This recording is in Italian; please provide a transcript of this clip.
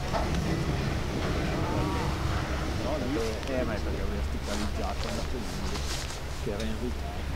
Ma è perché ho verticalizzato un po' che era in ritardo.